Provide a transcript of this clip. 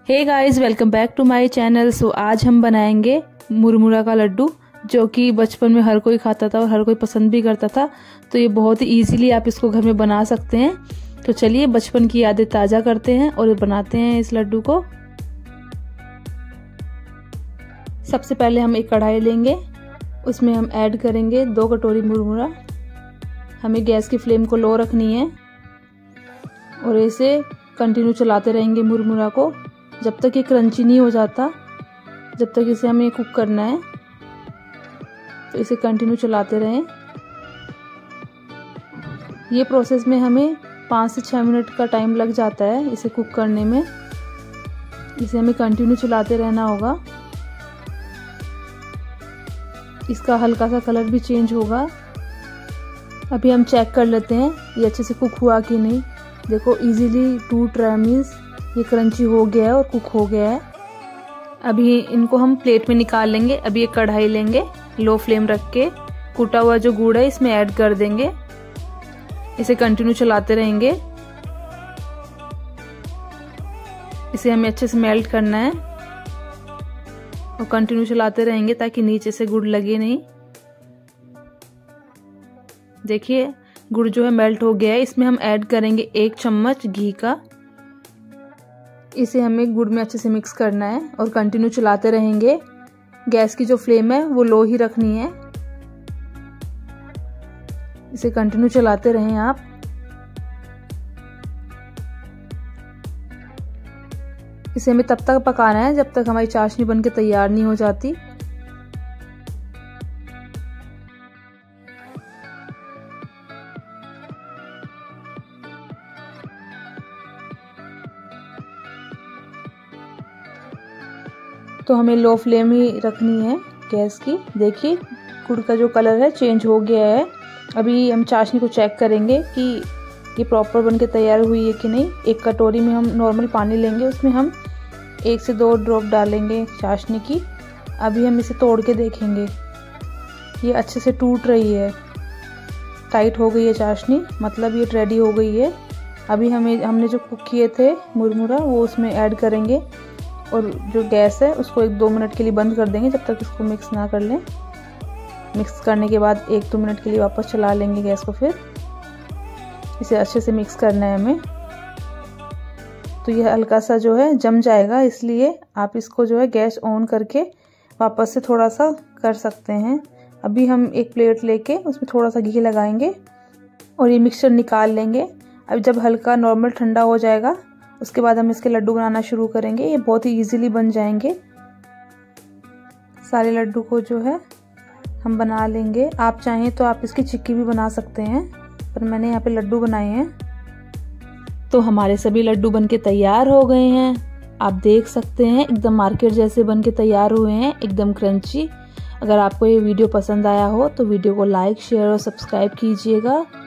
Hey guys, welcome back to my channel. So आज हम बनाएंगे मुरमुरा का लड्डू, जो कि बचपन में हर कोई खाता था और हर कोई पसंद भी करता था। तो ये बहुत ही इजीली आप इसको घर में बना सकते हैं। तो चलिए बचपन की यादें ताज़ा करते हैं और बनाते हैं इस लड्डू को। सबसे पहले हम एक कढ़ाई लेंगे, उसमें हम ऐड करेंगे 2 कटोरी मुरमुरा। हमें गैस की फ्लेम को लो रखनी है और इसे कंटिन्यू चलाते रहेंगे मुरमुरा को जब तक ये क्रंची नहीं हो जाता, जब तक इसे हमें कुक करना है। तो इसे कंटिन्यू चलाते रहें। ये प्रोसेस में हमें 5 से 6 मिनट का टाइम लग जाता है इसे कुक करने में। इसे हमें कंटिन्यू चलाते रहना होगा। इसका हल्का सा कलर भी चेंज होगा। अभी हम चेक कर लेते हैं ये अच्छे से कुक हुआ कि नहीं। देखो इजीली टूट रहा है, मीन्स ये क्रंची हो गया है और कुक हो गया है। अभी इनको हम प्लेट में निकाल लेंगे। अभी एक कढ़ाई लेंगे, लो फ्लेम रख के कूटा हुआ जो गुड़ है इसमें ऐड कर देंगे। इसे कंटिन्यू चलाते रहेंगे। इसे हमें अच्छे से मेल्ट करना है और कंटिन्यू चलाते रहेंगे ताकि नीचे से गुड़ लगे नहीं। देखिए गुड़ जो है मेल्ट हो गया है। इसमें हम ऐड करेंगे 1 चम्मच घी का। इसे हमें गुड़ में अच्छे से मिक्स करना है और कंटिन्यू चलाते रहेंगे। गैस की जो फ्लेम है वो लो ही रखनी है। इसे कंटिन्यू चलाते रहें आप। इसे हमें तब तक पकाना है जब तक हमारी चाशनी बनके तैयार नहीं हो जाती। तो हमें लो फ्लेम ही रखनी है गैस की। देखिए गुड़ का जो कलर है चेंज हो गया है। अभी हम चाशनी को चेक करेंगे कि ये प्रॉपर बनके तैयार हुई है कि नहीं। एक कटोरी में हम नॉर्मल पानी लेंगे, उसमें हम 1 से 2 ड्रॉप डालेंगे चाशनी की। अभी हम इसे तोड़ के देखेंगे। ये अच्छे से टूट रही है, टाइट हो गई है चाशनी, मतलब ये रेडी हो गई है। अभी हमने जो कुक किए थे मुरमुरा वो उसमें ऐड करेंगे और जो गैस है उसको 1-2 मिनट के लिए बंद कर देंगे जब तक इसको मिक्स ना कर लें। मिक्स करने के बाद 1-2 मिनट के लिए वापस चला लेंगे गैस को। फिर इसे अच्छे से मिक्स करना है हमें। तो ये हल्का सा जो है जम जाएगा, इसलिए आप इसको जो है गैस ऑन करके वापस से थोड़ा सा कर सकते हैं। अभी हम एक प्लेट लेके उसमें थोड़ा सा घी लगाएंगे और ये मिक्सचर निकाल लेंगे। अब जब हल्का नॉर्मल ठंडा हो जाएगा उसके बाद हम इसके लड्डू बनाना शुरू करेंगे। ये बहुत ही इजीली बन जाएंगे। सारे लड्डू को जो है हम बना लेंगे। आप चाहें तो आप इसकी चिक्की भी बना सकते हैं, पर मैंने यहाँ पे लड्डू बनाए हैं। तो हमारे सभी लड्डू बनके तैयार हो गए हैं। आप देख सकते हैं एकदम मार्केट जैसे बनके तैयार हुए हैं, एकदम क्रंची। अगर आपको ये वीडियो पसंद आया हो तो वीडियो को लाइक, शेयर और सब्सक्राइब कीजिएगा।